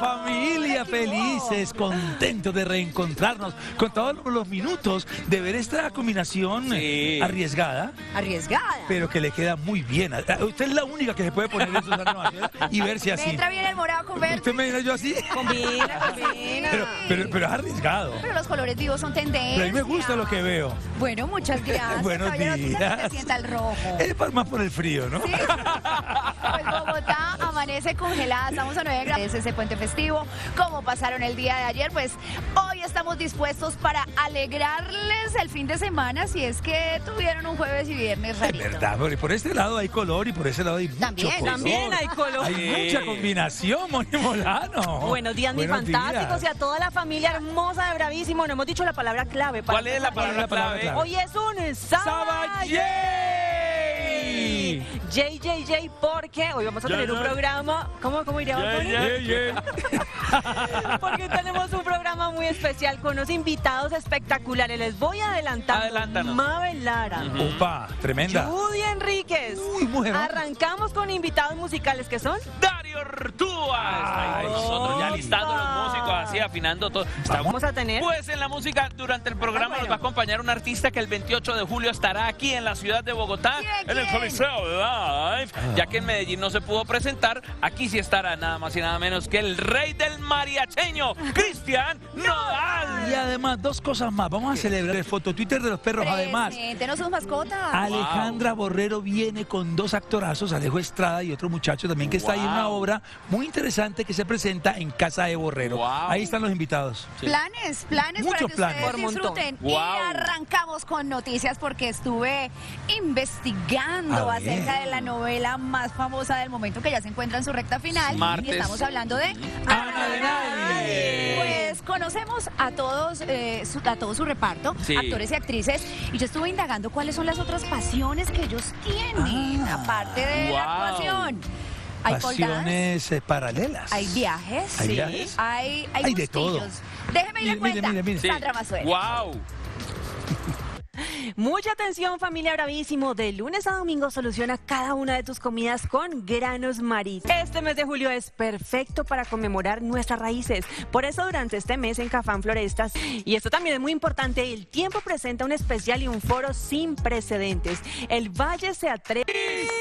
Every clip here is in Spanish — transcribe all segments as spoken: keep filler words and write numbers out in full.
familia, felices, contentos de reencontrarnos con todos los minutos de ver esta combinación Sí. arriesgada, Arriesgada. pero que le queda muy bien. Usted es la única que se puede poner en Susana Maceda y verse Me así. entra bien el morado con verde. ¿Usted me dirá yo así? Combina, combina. Pero, pero, pero es arriesgado. Pero los colores vivos son tendencia. Pero a mí me gusta lo que veo. Bueno, muchas gracias. Buenos Caballero, ¿tú días. se sienta el rojo? Es pa- más por el frío, ¿no? Sí. Pues Bogotá amanece congelada, estamos a nueve grados, es ese puente festivo. ¿Cómo pasaron el día de ayer? Pues hoy estamos dispuestos para alegrarles el fin de semana si es que tuvieron un jueves y viernes Es rarito. verdad, porque por este lado hay color y por ese lado hay mucho También, color. También hay color. Hay mucha combinación, Moni Molano. Buenos días, mis Buenos fantásticos, días. y a toda la familia hermosa de Bravísimo. No hemos dicho la palabra clave. para ¿Cuál es la empezar palabra bien. palabra clave? clave? Hoy es un Sabayay. J J J, porque hoy vamos a tener un programa. ¿Cómo, cómo iría? Bad Bunny? Yeah, yeah. Porque tenemos un programa muy especial con unos invitados espectaculares. Les voy a adelantar. Adelántanos. Mabel Lara. Opa, tremenda. Judy Enríquez. Uy, mujer. Arrancamos con invitados musicales que son. Dario Ortúa está ahí con nosotros ya Opa. listando los músicos, así afinando todo. Estamos Vamos a tener. Pues en la música, durante el programa Ah, bueno. nos va a acompañar un artista que el veintiocho de julio estará aquí en la ciudad de Bogotá, ¿Quién, en el quién? Coliseo Live, ya que en Medellín no se pudo presentar, aquí sí estará nada más y nada menos que el rey del mariacheño, Cristian Nodal. Y además, dos cosas más. Vamos a celebrar el foto Twitter de los perros. Además, Preséntenos sus mascotas. Alejandra Borrero viene con dos actorazos, Alejo Estrada y otro muchacho también que está ahí en una Wow. obra muy interesante que se presenta en Casa de Borrero. Wow. Ahí están los invitados. Sí. Planes, planes Muchos para que planes. ustedes Por montón. disfruten. Wow. Y arrancamos con noticias porque estuve investigando A ver. acerca de la novela más famosa del momento que ya se encuentra en su recta final. Martes. Y estamos hablando de Ana de Nadie. Pues conocemos a todos, eh, su, a todo su reparto, Sí. actores y actrices, y yo estuve indagando cuáles son las otras pasiones que ellos tienen, Ah. aparte de Wow. la actuación. Hay pole dance, Pasiones eh, paralelas. hay viajes, Hay sí, viajes. hay, hay, Hay de todo. gustillos. Déjeme ir a Mire, mire, cuenta, mire, mire. Sí. Sandra Mazuela. Wow. Mucha atención, familia Bravísimo. De lunes a domingo soluciona cada una de tus comidas con Granos Marit. Este mes de julio es perfecto para conmemorar nuestras raíces. Por eso durante este mes en Cafán Florestas, y esto también es muy importante, el tiempo presenta un especial y un foro sin precedentes. El Valle se atreve.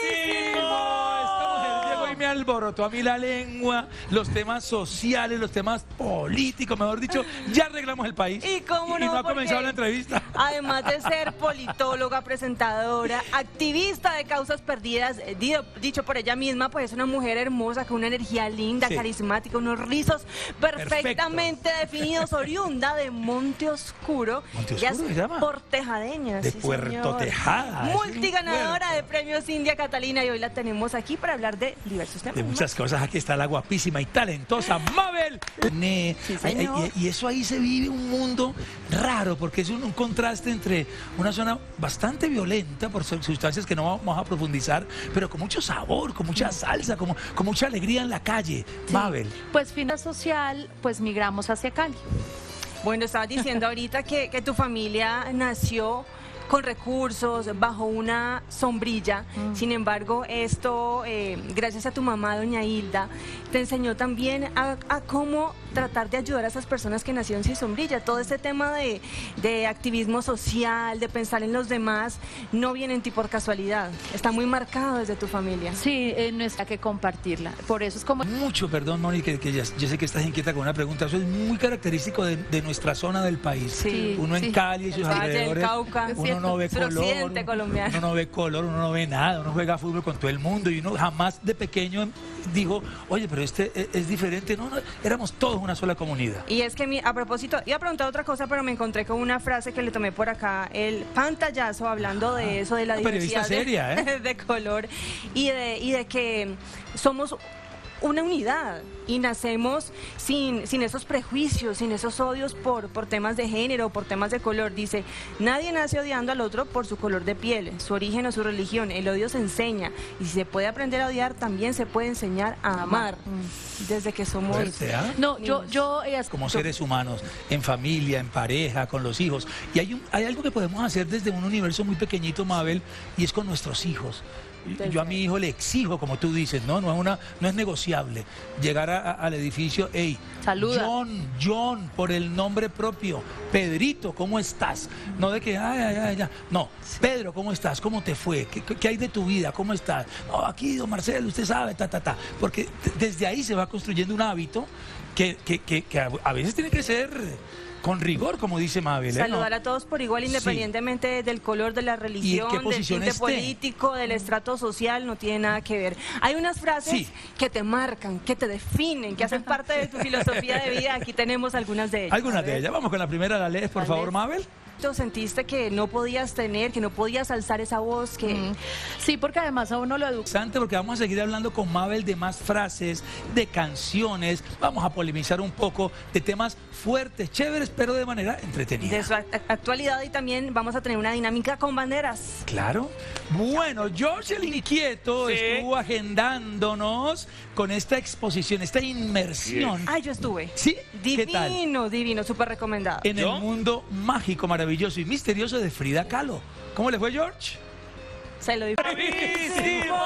Estamos en Diego y me alborotó a mí la lengua, los temas sociales, los temas políticos, mejor dicho, ya arreglamos el país. ¿Y cómo no? Y no ha Porque comenzado la entrevista. Además de ser politóloga, presentadora, activista de causas perdidas, eh, di- dicho por ella misma, pues es una mujer hermosa con una energía linda, Sí. carismática, unos rizos perfectamente definidos, oriunda de Monte Oscuro. ¿Monte Ella Oscuro es se llama? portejadeña, De sí, Puerto señor. Tejada, es un Multiganadora puerto. de premios India Catalina, y hoy la tenemos aquí para hablar de diversos temas. De muchas cosas, aquí está la guapísima y talentosa Mabel. Ne- Sí, ay, ay, señor. y, y eso ahí se vive un mundo raro, porque es un, un contraste entre una zona bastante violenta por sustancias que no vamos a profundizar, pero con mucho sabor, con mucha salsa, con, con mucha alegría en la calle. Mabel. Pues final social, pues migramos hacia Cali. Bueno, estabas diciendo ahorita que, que tu familia nació con recursos, bajo una sombrilla. Sin embargo, esto, eh, gracias a tu mamá, doña Hilda, te enseñó también a, a cómo tratar de ayudar a esas personas que nacieron sin sombrilla. Todo este tema de, de activismo social, de pensar en los demás, no viene en ti por casualidad. Está muy marcado desde tu familia. Sí, eh, no está que compartirla. Por eso es como... Mucho, perdón, Moni, que, que ya- yo sé que estás inquieta con una pregunta. Eso es muy característico de, de nuestra zona del país. Sí, Uno en sí. Cali y sus El Valle del alrededores, Cauca. Es uno cierto, no ve color, suroccidente colombiano. uno no ve color, uno no ve nada, uno juega fútbol con todo el mundo y uno jamás de pequeño dijo, oye, pero este es, es diferente. No, no, éramos todos una sola comunidad. Y es que mi- a propósito, iba a preguntar otra cosa, pero me encontré con una frase que le tomé por acá, el pantallazo, hablando de eso, de la Una periodista diversidad de, seria, ¿eh? de color y de, y de que somos una unidad y nacemos sin, sin esos prejuicios, sin esos odios por, por temas de género, por temas de color. Dice, nadie nace odiando al otro por su color de piel, su origen o su religión. El odio se enseña y si se puede aprender a odiar, también se puede enseñar a amar desde que somos... Fuerte, ¿ah? No, yo, yo... eh, Como seres humanos, en familia, en pareja, con los hijos. Y hay, un- hay algo que podemos hacer desde un universo muy pequeñito, Mabel, y es con nuestros hijos. yo a mi hijo le exijo, como tú dices, no, no es una, no es negociable llegar a, a, al edificio, hey, Saluda. John, John, por el nombre propio, Pedrito, ¿cómo estás? No de que, ay, ay, ay, ya. No, Pedro, ¿cómo estás? ¿Cómo te fue? ¿Qué, qué hay de tu vida? ¿Cómo estás? No, aquí, don Marcelo, usted sabe, ta, ta, ta. Porque desde ahí se va construyendo un hábito que, que, que, que a veces tiene que ser con rigor, como dice Mabel. ¿eh? Saludar ¿No? a todos por igual, independientemente sí. del color, de la religión, qué del posición tinte esté? político, del estrato social, no tiene nada que ver. Hay unas frases Sí. que te marcan, que te definen, que hacen parte de tu filosofía de vida. Aquí tenemos algunas de ellas. Algunas de ellas. Vamos con la primera, la lees, por La favor, lees. Mabel. ¿Sentiste que no podías tener, que no podías alzar esa voz? que Mm. Sí, porque además a uno lo educa. Interesante, porque vamos a seguir hablando con Mabel de más frases, de canciones, vamos a polemizar un poco de temas fuertes, chéveres, pero de manera entretenida. de su act- actualidad, y también vamos a tener una dinámica con banderas. Claro. Bueno, George el Inquieto Sí. estuvo agendándonos con esta exposición, esta inmersión. Ay, yo estuve. ¿Sí? ¿Qué tal? Divino, divino, súper recomendado. En ¿Yo? el mundo mágico, maravilloso y misterioso de Frida Kahlo. ¿Cómo le fue, George? Se lo digo. ¡Bravísimo!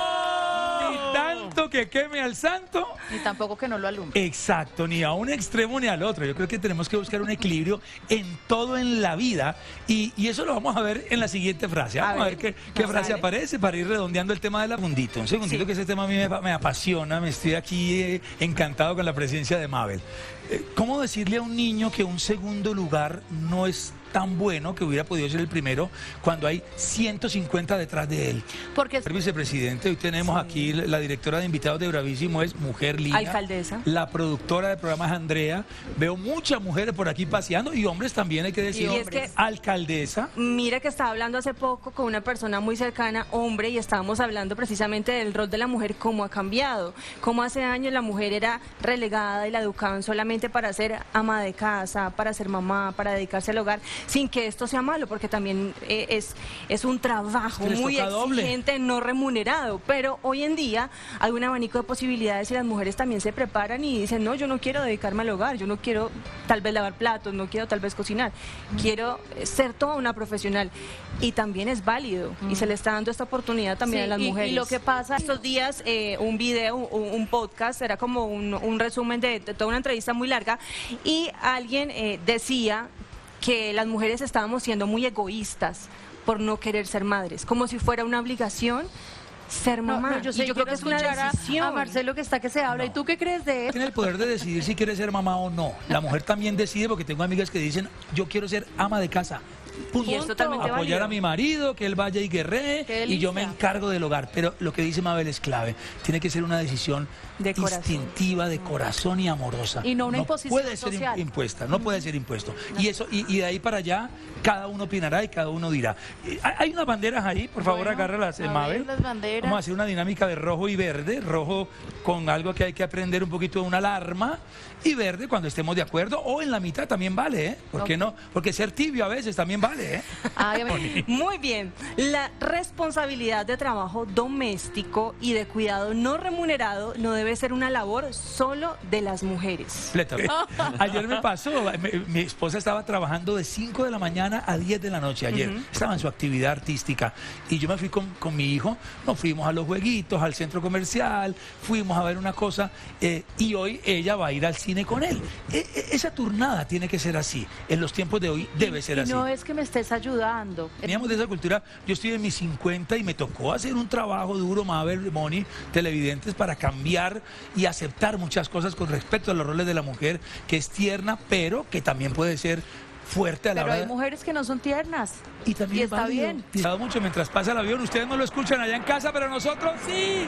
Ni tanto que queme al santo. Y tampoco que no lo alumbre. Exacto, ni a un extremo ni al otro. Yo creo que tenemos que buscar un equilibrio en todo en la vida y, y eso lo vamos a ver en la siguiente frase. Vamos a A ver, ver, qué, qué nos frase sale. aparece para ir redondeando el tema de la segundito. Un segundito Sí. que ese tema a mí me, me apasiona, me estoy aquí eh, encantado con la presencia de Mabel. Eh, ¿Cómo decirle a un niño que un segundo lugar no es tan bueno que hubiera podido ser el primero cuando hay ciento cincuenta detrás de él? Porque Señor vicepresidente, hoy tenemos aquí la directora de invitados de Bravísimo, es mujer linda. Alcaldesa. La productora del programa es Andrea. Veo muchas mujeres por aquí paseando y hombres también, hay que decir. Y es que- Alcaldesa. Mira que estaba hablando hace poco con una persona muy cercana, hombre, y estábamos hablando precisamente del rol de la mujer, cómo ha cambiado. Cómo hace años la mujer era relegada y la educaban solamente para ser ama de casa, para ser mamá, para dedicarse al hogar, sin que esto sea malo, porque también eh, es, es un trabajo Que les muy toca doble. exigente, no remunerado. Pero hoy en día hay un abanico de posibilidades y las mujeres también se preparan y dicen, no, yo no quiero dedicarme al hogar, yo no quiero tal vez lavar platos, no quiero tal vez cocinar, quiero eh, ser toda una profesional. Y también es válido y se le está dando esta oportunidad también Sí, a las y- y mujeres. lo que pasa- estos días, eh, un video, un, un podcast, era como un, un resumen de, de toda una entrevista muy larga, y alguien eh, decía que las mujeres estábamos siendo muy egoístas por no querer ser madres, como si fuera una obligación ser no, mamá. no, yo, Y sé, yo creo que quiero es una escuchar a- decisión. a Marcelo que está que se habla. No. ¿Y tú qué crees de eso? Tiene el poder de decidir si quiere ser mamá o no. La mujer también decide, porque tengo amigas que dicen, yo quiero ser ama de casa. Punto. Y es totalmente Apoyar válido. a mi marido, que él vaya y guerree, Qué y yo me delicia. encargo del hogar. Pero lo que dice Mabel es clave. Tiene que ser una decisión De corazón. instintiva, de corazón y amorosa. Y no una imposición puede ser im- social. impuesta, no puede ser impuesto. Y eso y, y de ahí para allá, cada uno opinará y cada uno dirá. Eh, Hay hay unas banderas ahí, por favor, Bueno, agárralas, eh, a ver Mabel. las banderas. Vamos a hacer una dinámica de rojo y verde. Rojo con algo que hay que aprender un poquito de una alarma. Y verde cuando estemos de acuerdo. O en la mitad también vale, ¿eh? ¿Por qué no? Porque ser tibio a veces también vale, ¿eh? Ay, a ver. Muy bien, la responsabilidad de trabajo doméstico y de cuidado no remunerado no debe ser una labor solo de las mujeres. Completamente. Ayer me pasó, mi, mi esposa estaba trabajando de cinco de la mañana a diez de la noche ayer. Estaba en su actividad artística. Y yo me fui con, con mi hijo, nos fuimos a los jueguitos, al centro comercial, fuimos a ver una cosa eh, y hoy ella va a ir al cine con él. E- e- esa turnada tiene que ser así. En los tiempos de hoy debe ser Y así. no es que me estés ayudando. Veníamos de esa cultura, yo estoy en mis cincuenta y me tocó hacer un trabajo duro, Mabel, Moni, televidentes, para cambiar y aceptar muchas cosas con respecto a los roles de la mujer, que es tierna, pero que también puede ser fuerte a la Pero hora hay mujeres que no son tiernas. y también y está válido. bien. Cuidado mucho mientras pasa el avión, ustedes no lo escuchan allá en casa, pero nosotros sí,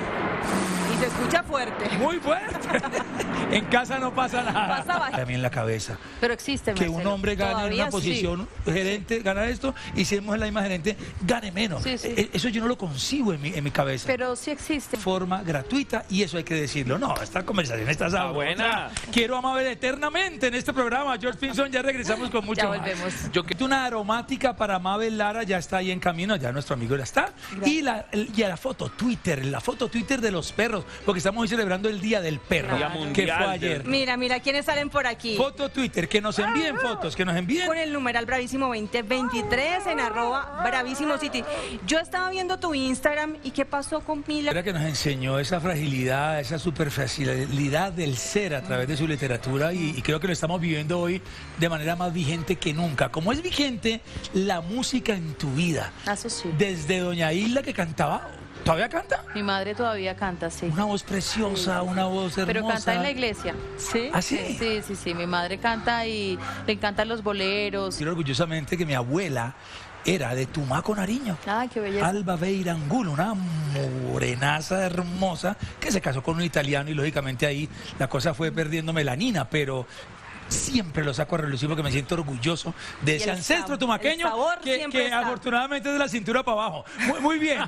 Y se escucha fuerte. muy fuerte. En casa no pasa nada. Pasa bajo. También en la cabeza. Pero existe, Que Marcelo. un hombre gane en Todavía una sí. posición gerente, gana esto, y si hemos en la misma gerente, gane menos. Sí, sí. E- Eso yo no lo concibo en mi, en mi cabeza. Pero sí existe. Forma gratuita, y eso hay que decirlo. No, esta conversación está sabrosa. buena. Quiero a Mabel eternamente en este programa. George Pinson, ya regresamos con mucho Ya más. volvemos. Yo que una aromática para Mabel Lara ya está ahí en camino, ya nuestro amigo ya está. Y la, el- y a la foto Twitter, la foto Twitter de los perros, porque estamos hoy celebrando el Día del Perro. Día Que Mundial viral. ayer. Mira, mira quiénes salen por aquí. Foto Twitter, que nos envíen fotos, que nos envíen. Con el numeral Bravísimo veinte veintitrés en arroba Bravísimo City. Yo estaba viendo tu Instagram y ¿qué pasó con Mila? Era que nos enseñó esa fragilidad, esa superficialidad del ser a través de su literatura y, y creo que lo estamos viviendo hoy de manera más vigente que nunca. Como es vigente la música en tu vida. Eso sí. Desde Doña Hilda que cantaba, ¿todavía canta? Mi madre todavía canta, sí. Una voz preciosa, una voz hermosa. Pero canta en la iglesia. ¿Sí? ¿Ah, sí? Sí, sí, sí. Mi madre canta y le encantan los boleros. Quiero orgullosamente que mi abuela era de Tumaco, Nariño. Ay, qué belleza. Alba Beira Angulo, una morenaza hermosa que se casó con un italiano y lógicamente ahí la cosa fue perdiendo melanina, pero siempre lo saco a relucir porque me siento orgulloso de ese el ancestro sab- tumaqueño el sabor que, siempre que está. afortunadamente es de la cintura para abajo. Muy, muy bien.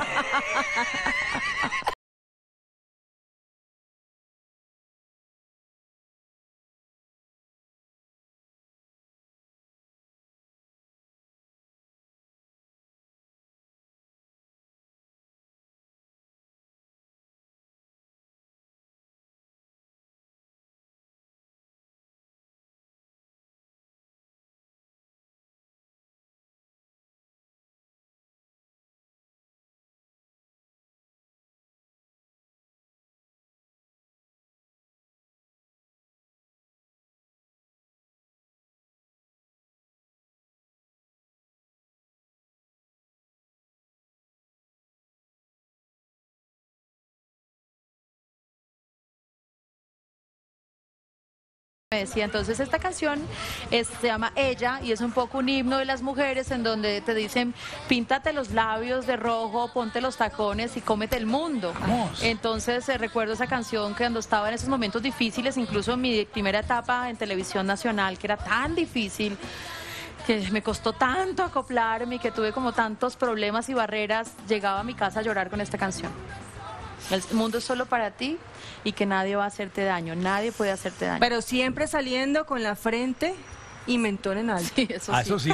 Me decía, entonces esta canción es- se llama Ella y es un poco un himno de las mujeres en donde te dicen píntate los labios de rojo, ponte los tacones y cómete el mundo. Vamos. Entonces eh, recuerdo esa canción que cuando estaba en esos momentos difíciles, incluso en mi primera etapa en televisión nacional, que era tan difícil, que me costó tanto acoplarme y que tuve como tantos problemas y barreras, llegaba a mi casa a llorar con esta canción. El mundo es solo para ti y que nadie va a hacerte daño, nadie puede hacerte daño. Pero siempre saliendo con la frente y mentón en alto. Sí, eso Ah, sí. eso sí.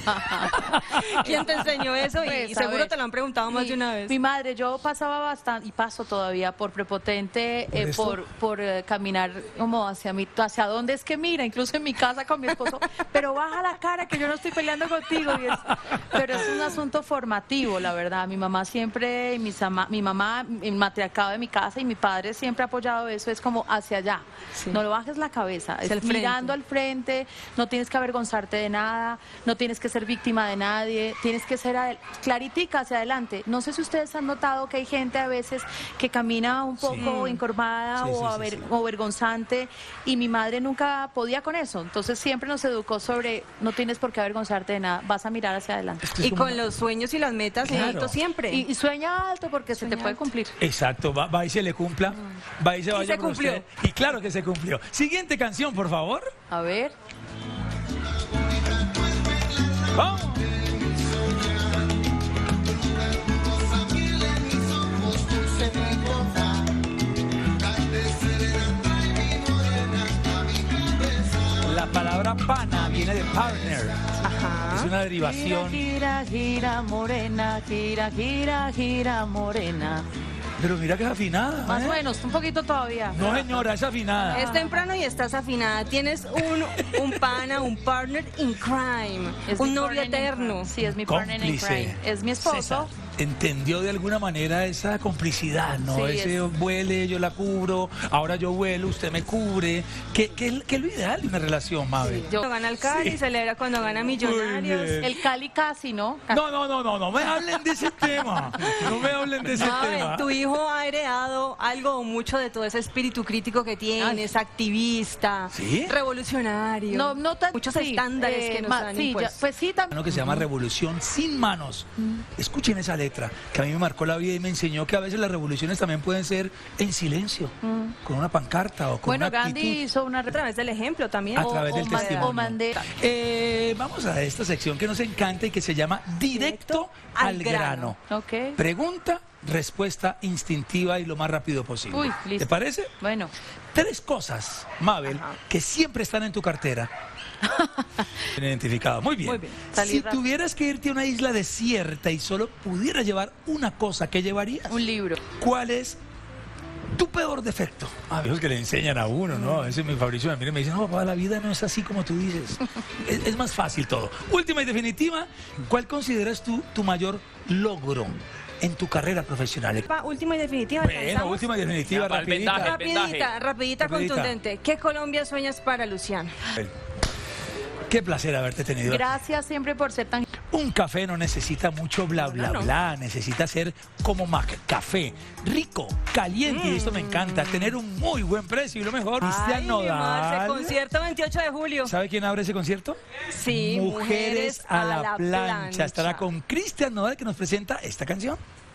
¿Quién te enseñó eso? Y- Pues, y a seguro ver, te lo han preguntado más mi, de una vez. Mi madre, yo pasaba bastante, y paso todavía, por prepotente, ¿Por eh, esto? por, por eh, caminar como hacia mi, hacia dónde es que mira, incluso en mi casa con mi esposo, pero baja la cara que yo no estoy peleando contigo. y es- pero es un asunto formativo, la verdad. Mi mamá siempre, y mis ama- mi mamá, el matriarcado de mi casa y mi padre siempre ha apoyado eso, es como hacia allá. Sí. No lo bajes la cabeza, Hacia es el frente. mirando al frente, no tienes que avergonzarte de nada, no tienes que ser víctima de nadie, tienes que ser adel- claritica hacia adelante. No sé si ustedes han notado que hay gente a veces que camina un poco Sí. encorvada Sí, o, sí, sí, aver- sí. o vergonzante y mi madre nunca podía con eso. Entonces siempre nos educó sobre no tienes por qué avergonzarte de nada, vas a mirar hacia adelante. Esto es Y como- con los sueños y las metas en Claro. alto siempre. Y, y sueña alto porque se te Sueña puede alto. cumplir. Exacto, va, va y se le cumpla, va y se vaya se por cumplió. usted. Y claro que se cumplió. Siguiente canción, por favor. A ver. Vamos. La palabra pana viene de partner. Ajá. Es una derivación. Gira, gira, gira, morena, gira, gira, gira, morena. Pero mira que es afinada. Más ¿eh? o menos, un poquito todavía. No, señora, es afinada. Es temprano y estás afinada. Tienes un, un pana, un partner in crime, Es un mi novio partner in eterno. crime. Sí, es mi partner in Cómplice. crime. Es mi esposo. César entendió de alguna manera esa complicidad, ¿no? Sí, Ese es- vuele, yo la cubro, ahora yo vuelo, usted me cubre. ¿Qué, qué, qué es lo ideal de una relación, Mabel? Yo- Cuando gana el Cali, Sí. celebra cuando gana Millonarios. bien. El Cali casi, ¿no? Casi. No, no, no, no, no me hablen de ese tema. No me hablen de ese Mabel, tema. tu hijo ha heredado algo o mucho de todo ese espíritu crítico que tienes, activista, ¿Sí? revolucionario. No, no tan, Muchos sí, estándares eh, que nos ma- han sí, ya- impuesto. pues sí, también. Uno que se llama Revolución sin manos. Escuchen esa letra, que a mí me marcó la vida y me enseñó que a veces las revoluciones también pueden ser en silencio, con una pancarta o con Bueno, una Gandhi actitud. hizo una... A través del ejemplo también. A o- través o del Ma- testimonio. o Mandela. Eh, vamos a esta sección que nos encanta y que se llama Directo al al grano. Ok. Pregunta, respuesta instintiva y lo más rápido posible. Uy, listo. ¿Te parece? Bueno, Tres cosas, Mabel, que siempre están en tu cartera. Bien identificado. Muy bien. Muy bien. Salí Si rápido. tuvieras que irte a una isla desierta y solo pudieras llevar una cosa, ¿qué llevarías? un libro. ¿Cuál es Tu peor defecto. A ver, es que le enseñan a uno, ¿no? Ese es mi Fabricio. Mire, me dice, no, papá, la vida no es así como tú dices. Es, es más fácil todo. Última y definitiva, ¿cuál consideras tú tu mayor logro en tu carrera profesional? Pa, última y definitiva. Bueno, ¿alcanzamos? última y definitiva, Ya, para el rapidita. vendaje. Rapidita, vendaje. rapidita, Rapidita. contundente. ¿Qué Colombia sueñas para Luciano? Qué placer haberte tenido. Gracias siempre por ser tan... Un café no necesita mucho bla, bla, No, no. bla. Necesita ser como Mac Café. Rico, caliente, y esto me encanta. Tener un muy buen precio y lo mejor, Cristian Ay, Marce, Nodal. concierto veintiocho de julio. ¿Sabe quién abre ese concierto? Sí, Mujeres a la, plancha. Estará plancha. con Cristian Nodal, que nos presenta esta canción.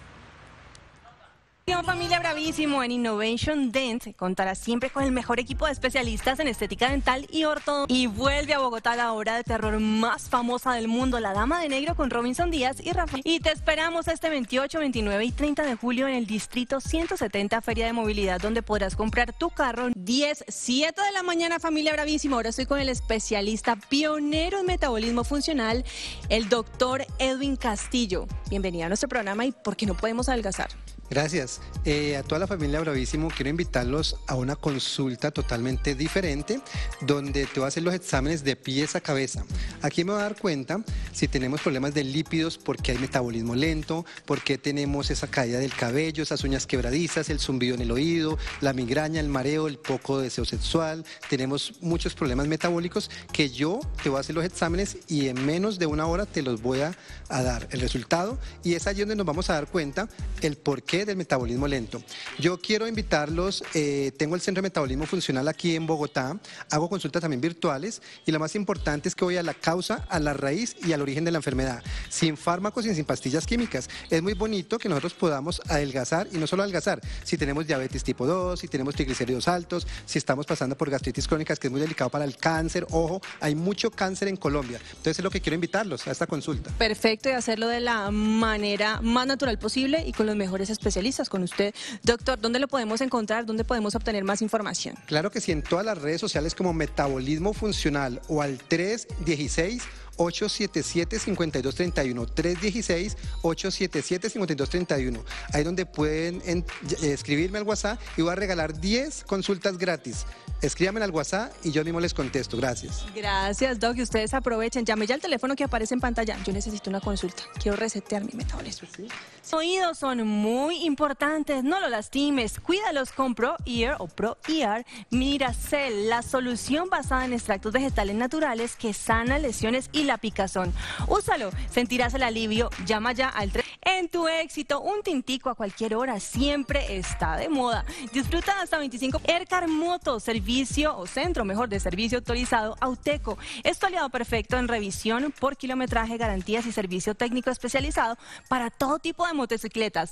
Familia Bravísimo en Innovation Dent contará siempre con el mejor equipo de especialistas en estética dental y ortodoncia. Y vuelve a Bogotá la obra de terror más famosa del mundo, La Dama de Negro, con Robinson Díaz y Rafael. Y te esperamos este veintiocho, veintinueve y treinta de julio en el Distrito ciento setenta Feria de Movilidad, donde podrás comprar tu carro. diez, siete de la mañana, Familia Bravísimo. Ahora estoy con el especialista pionero en metabolismo funcional, el doctor Edwin Castillo. Bienvenido a nuestro programa. ¿Y por qué no podemos adelgazar? Gracias. Eh, a toda la familia Bravísimo quiero invitarlos a una consulta totalmente diferente donde te voy a hacer los exámenes de pies a cabeza. Aquí me voy a dar cuenta si tenemos problemas de lípidos, porque hay metabolismo lento, porque tenemos esa caída del cabello, esas uñas quebradizas, el zumbido en el oído, la migraña, el mareo, el poco deseo sexual. Tenemos muchos problemas metabólicos que yo te voy a hacer los exámenes y en menos de una hora te los voy a, a dar el resultado, y es allí donde nos vamos a dar cuenta el porqué del metabolismo lento. Yo quiero invitarlos, eh, tengo el Centro de Metabolismo Funcional aquí en Bogotá, hago consultas también virtuales, y lo más importante es que voy a la causa, a la raíz y al origen de la enfermedad, sin fármacos y sin pastillas químicas. Es muy bonito que nosotros podamos adelgazar, y no solo adelgazar, si tenemos diabetes tipo dos, si tenemos triglicéridos altos, si estamos pasando por gastritis crónicas, que es muy delicado para el cáncer. Ojo, hay mucho cáncer en Colombia, entonces es lo que quiero invitarlos a esta consulta. Perfecto, y hacerlo de la manera más natural posible y con los mejores especialistas, con usted. Doctor, ¿dónde lo podemos encontrar? ¿Dónde podemos obtener más información? Claro que sí, en todas las redes sociales como Metabolismo Funcional o al tres uno seis, ocho siete siete, cinco dos tres uno, tres uno seis, ocho siete siete, cinco dos tres uno. Ahí donde pueden en, eh, escribirme al WhatsApp, y voy a regalar diez consultas gratis. Escríbanme al WhatsApp y yo mismo les contesto. Gracias. Gracias, Doc, y ustedes aprovechen. Llame ya el teléfono que aparece en pantalla. Yo necesito una consulta. Quiero resetear mi metabolismo. Los oídos son muy importantes. No lo lastimes. Cuídalos con Pro Ear o Pro Ear Miracel, la solución basada en extractos vegetales naturales que sana lesiones y la picazón. Úsalo, sentirás el alivio. Llama ya al tres. En tu éxito, un tintico a cualquier hora siempre está de moda. Disfruta hasta veinticinco. Ercar Moto, servicio o centro mejor de servicio autorizado Auteco. Es tu aliado perfecto en revisión por kilometraje, garantías y servicio técnico especializado para todo tipo de motocicletas.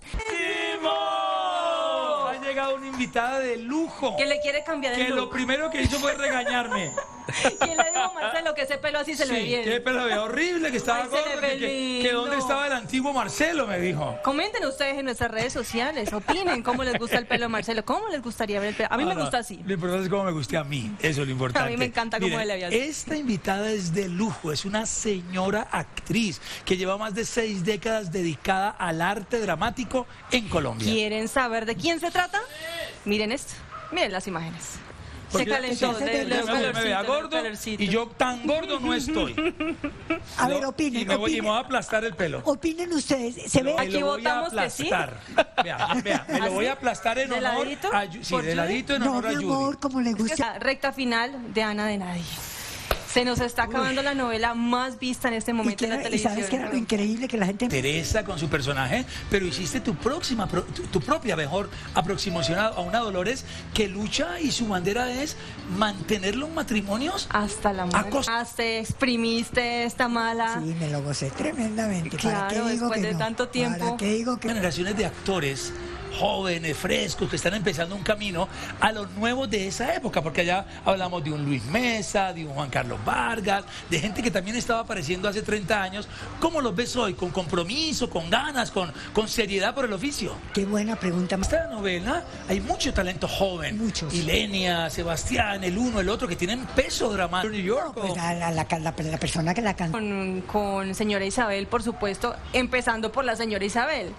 Ha llegado una invitada de lujo, Que le quiere cambiar que el lo look. primero que hizo fue regañarme. ¿Quién le dijo, Marcelo, que ese pelo así se le ve Sí, bien? qué pelo ve horrible, que estaba Ay, se le gordo, ve que, que- que lindo. dónde estaba el antiguo Marcelo, me dijo. Comenten ustedes en nuestras redes sociales, opinen cómo les gusta el pelo de Marcelo, cómo les gustaría ver el pelo. A mí No, me no, gusta así. Lo importante es cómo me guste a mí, eso es lo importante. A mí me encanta cómo Miren, él le había- esta invitada es de lujo, es una señora actriz que lleva más de seis décadas dedicada al arte dramático en Colombia. ¿Quieren saber de quién se trata? Miren esto, miren las imágenes. Porque Se calentó, sí, de- me- de los me- me vea calorcitos, gordo, los calorcitos. y yo tan gordo no estoy. A ver, No, opinen, y me, voy, y me opinen. voy a aplastar el pelo. Opinen ustedes, se ve Me Aquí lo voy a votamos que sí. aplastar. Vea, vea, me lo ¿Así? voy a aplastar en ¿De honor ladito? a Yu- sí, ¿Por de Judy? ladito en no, honor a mi Judy. amor, como le Es que gusta. la recta final de Ana de Nadie. Se nos está acabando la novela más vista en este Y, momento que en la era- y televisión. sabes que era lo increíble que la gente... Teresa con su personaje, pero hiciste tu próxima, pro- tu, tu propia mejor aproximación a, a una Dolores que lucha y su bandera es mantener los matrimonios. Hasta la muerte. Acos- Hasta exprimiste esta mala. Sí, me lo gocé tremendamente. ¿Para Claro, qué digo después que de no? tanto tiempo. ¿Para qué digo que no? Generaciones de actores jóvenes, frescos, que están empezando un camino a los nuevos de esa época, porque allá hablamos de un Luis Mesa, de un Juan Carlos Vargas, de gente que también estaba apareciendo hace treinta años. ¿Cómo los ves hoy? ¿Con compromiso, con ganas, con, con seriedad por el oficio? Qué buena pregunta. En esta novela hay mucho talento joven. Muchos. Ilenia, Sebastián, el uno, el otro, que tienen peso dramático. New York. Pues la, la, la, la- la persona que la canta. Con, con señora Isabel, por supuesto, empezando por la señora Isabel.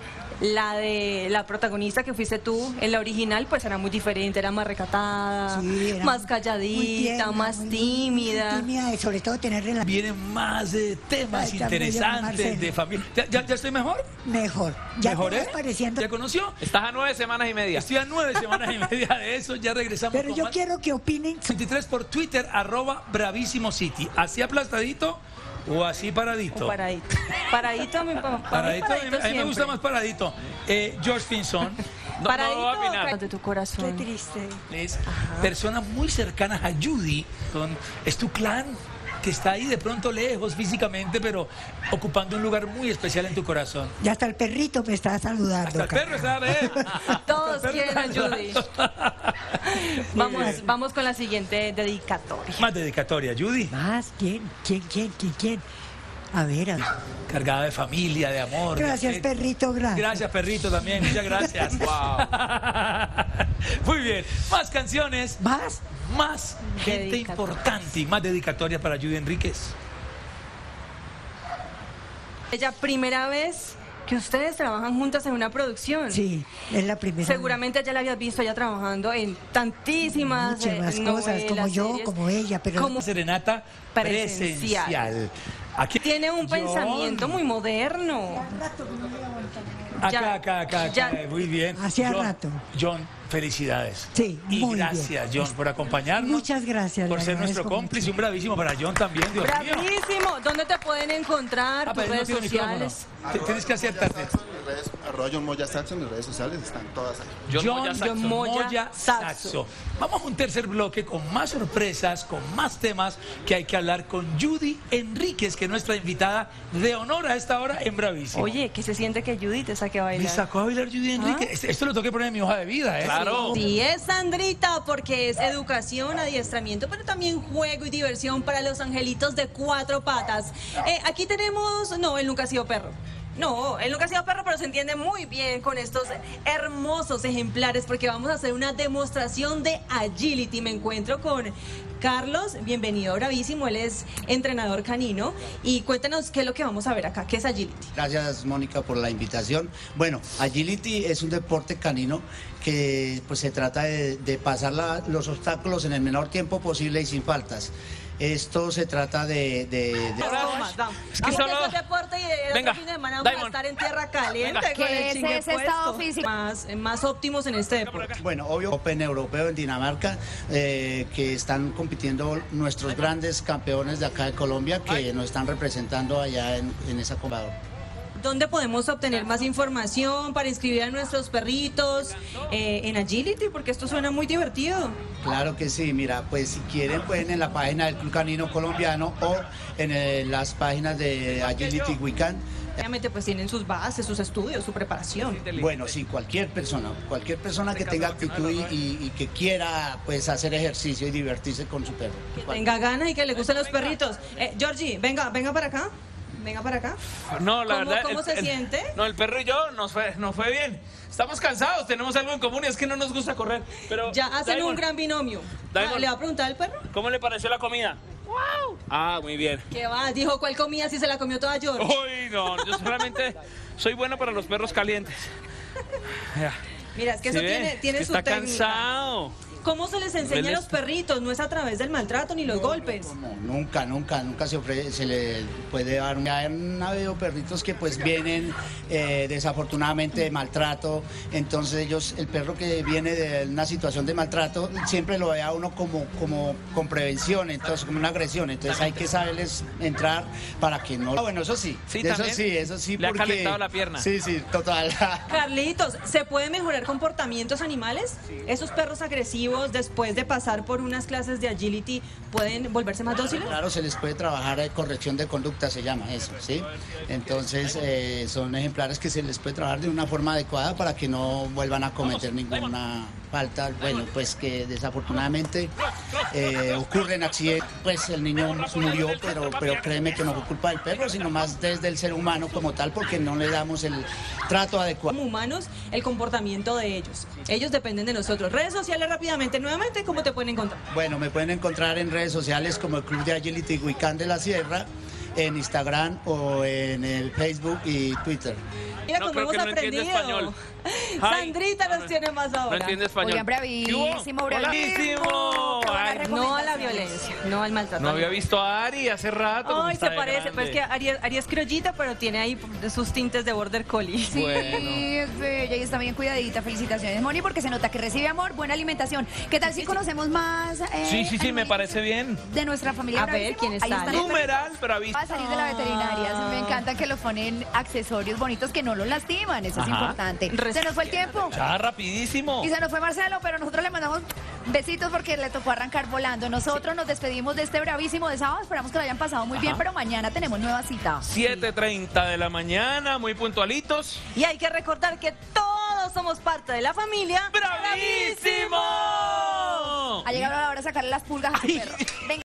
La de la protagonista que fuiste tú, en la original, pues era muy diferente, era más recatada, Sí, era más muy calladita, tierna, más muy- tímida. muy tímida y sobre todo tener relación Vienen más eh, temas Ay, también, interesantes Marcelo. de familia. ¿Ya, ya, ya estoy mejor? mejor. Ya te ¿Mejoré? vas pareciendo. ¿Ya conoció? Estás a nueve semanas y media. Estoy a nueve semanas y media de eso, ya regresamos Pero con yo más. quiero que opinen. veintitrés por Twitter, arroba Bravísimo City. ¿Así aplastadito o así paradito? O paradito. Paradito, mi papá. Paradito, a mí, a mí me siempre. gusta más paradito. Eh, George Pinson No, Paradito no va a opinar. o de tu Qué corazón. triste. es personas muy cercanas a Judy. Son- es tu clan que está ahí de pronto lejos físicamente, pero ocupando un lugar muy especial en tu corazón. Ya hasta el perrito me está saludando. Hasta el acá. perro está a ver. Todos Hasta el quieren a perro Judy. está- Vamos, bien. vamos con la siguiente dedicatoria. Más dedicatoria, Judy. Más, ¿quién? ¿Quién, quién, quién, quién? A ver, a ver. Cargada de familia, de amor. de Gracias, afecto. perrito, gracias. Gracias, perrito, también. Muchas gracias. Wow. Muy bien. Más canciones, ¿Más? más gente Dedicatorias. importante y más dedicatorias para Judy Enríquez. Ella, primera vez que ustedes trabajan juntas en una producción. Sí, es la primera. Seguramente ya la habías visto ya trabajando en tantísimas Muchas eh, más cosas, como novelas, yo, series. como ella, pero Como Serenata Presencial. presencial. Aquí, tiene un John. pensamiento muy moderno. Acá, Ya, acá, acá, acá. ya. Muy bien. Hacía John, rato. John, felicidades. Sí, Y muy bien. gracias, John, por acompañarnos. Muchas gracias, Por le ser nuestro agradezco cómplice. mucho. Un bravísimo para John también, Dios mío. Bravísimo. ¿Dónde te pueden encontrar? Ah, tus pero él no redes tiene micrófono. sociales. Te- Tienes que acertarte. Mis redes, arroba John Moya Saxo, mis redes sociales están todas ahí. John John, Moya Saxo. John Moya Moya Saxo. Saxo. Vamos a un tercer bloque con más sorpresas, con más temas que hay que hablar con Judy Enríquez, que es nuestra invitada de honor a esta hora en Bravísimo. Oye, ¿qué se siente que Judy te saque a Me bailar? sacó a bailar Judy Enríquez. ¿Ah? Esto, esto lo tengo que poner en mi hoja de vida, ¿eh? Claro. Sí, es Sandrita, porque es educación, adiestramiento, pero también juego y diversión para los angelitos de cuatro patas. Eh, aquí tenemos, no, él nunca ha sido perro. No, él nunca ha sido perro, pero se entiende muy bien con estos hermosos ejemplares, porque vamos a hacer una demostración de agility. Me encuentro con Carlos, bienvenido, bravísimo, él es entrenador canino. Y cuéntanos qué es lo que vamos a ver acá, qué es agility. Gracias, Mónica, por la invitación. Bueno, agility es un deporte canino que pues se trata de, de pasar la- los obstáculos en el menor tiempo posible y sin faltas. Esto se trata de... de- de- Vamos, vamos. Es que Vamos solo- a hacer deporte y el Venga, otro fin de semana vamos Diamond. a estar en tierra caliente Venga. con ¿Qué el es chingue ese estado puesto. físico? Más, más óptimos en este deporte. Bueno, obvio, Open Europeo en Dinamarca, eh, que están compitiendo nuestros grandes campeones de acá de Colombia, que nos están representando allá en, en esa combadora. ¿Dónde podemos obtener más información para inscribir a nuestros perritos eh, en Agility? Porque esto suena muy divertido. Claro que sí, mira, pues si quieren pueden en la página del Club Canino Colombiano o en eh, las páginas de Agility Weekend. Obviamente pues tienen sus bases, sus estudios, su preparación. Bueno, sí, cualquier persona, cualquier persona que tenga actitud y, y- y que quiera pues hacer ejercicio y divertirse con su perro. Que tenga ganas y que le gusten los perritos. Eh, Georgie, venga, venga para acá. Venga para acá. No, la ¿Cómo- verdad. cómo se siente? No, el perro y yo nos fue, nos fue bien. Estamos cansados, tenemos algo en común y es que no nos gusta correr. Pero, Ya hacen Diamond, un gran binomio. Diamond. Ah, ¿Le va a preguntar al perro? ¿Cómo le pareció la comida? ¡Wow! Ah, muy bien. ¿Qué va? Dijo, ¿cuál comida si se la comió toda George? Uy, no, yo solamente soy bueno para los perros calientes. Ya. Mira, es que ¿Sí eso ve? tiene, tiene Es que su está técnica. cansado. ¿Cómo se les enseña a los Molesta. perritos? No es a través del maltrato ni los golpes. No, nunca, nunca, nunca se, ofrece, se le puede dar. Ya han habido perritos que pues vienen eh, desafortunadamente de maltrato, entonces ellos, el perro que viene de una situación de maltrato, siempre lo ve a uno como, como con prevención, entonces como una agresión, entonces hay que saberles entrar para que no... Ah, bueno, eso sí, Sí, eso también sí, eso sí, le ha porque... calentado la pierna. Sí, sí, total. Carlitos, ¿se puede mejorar comportamientos animales? Esos perros agresivos, después de pasar por unas clases de agility, ¿pueden volverse más dóciles? Claro, se les puede trabajar eh, corrección de conducta, se llama eso, ¿sí? Entonces, eh, son ejemplares que se les puede trabajar de una forma adecuada para que no vuelvan a cometer ninguna falta. Bueno, pues que desafortunadamente eh, ocurren accidentes, pues el niño murió, pero, pero créeme que no fue culpa del perro, sino más desde el ser humano como tal, porque no le damos el trato adecuado. Como humanos, el comportamiento de ellos. Ellos dependen de nosotros. Redes sociales rápidamente, nuevamente, ¿cómo te pueden encontrar? Bueno, me pueden encontrar en redes sociales como el Club de Agility Huicán de la Sierra en Instagram o en el Facebook y Twitter. Mira No, cómo creo hemos que no entiende aprendido. español. Sandrita nos tiene más No ahora. entiende español. Oigan, bravísimo, ¿Qué hubo? bravísimo. Qué buena Ay, No a la recomendación. violencia, no al maltrato. No había visto a Ari hace rato. como Ay, está se de parece, grande. pues que Ari, Ari es criollita, pero tiene ahí sus tintes de border collie. Sí, Bueno. es bella y está bien cuidadita. Felicitaciones, Moni, porque se nota que recibe amor, buena alimentación. ¿Qué tal si conocemos más? eh, Sí, sí, sí, me animalitos parece bien. De nuestra familia. A ver, Bravísimo? ¿quiénes Ahí están salen? los Numeral, pero Va a salir de la veterinaria. Me encanta que lo ponen accesorios bonitos que no los lastiman. Eso es Ajá. importante. Se nos fue el tiempo. Ya, rapidísimo. Y se nos fue Marcelo, pero nosotros le mandamos besitos porque le tocó arrancar volando. Nosotros nos despedimos de este bravísimo de sábado. Esperamos que lo hayan pasado muy bien, Ajá. pero mañana tenemos nueva cita. siete treinta de la mañana, muy puntualitos. Y hay que recordar que todos somos parte de la familia. ¡Bravísimo! Ha llegado la hora de sacarle las pulgas a tu perro.